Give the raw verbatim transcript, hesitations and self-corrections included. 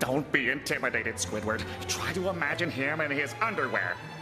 Don't be intimidated, Squidward. Try to imagine him in his underwear.